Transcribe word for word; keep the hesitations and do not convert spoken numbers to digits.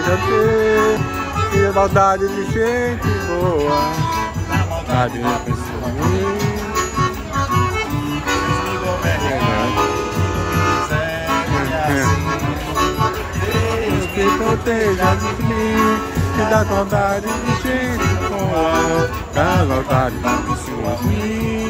proteja ter. E a maldade de gente boa, a maldade de pessoa ruim. Deus que proteja de mim e da maldade de gente boa, da maldade de pessoa ruim.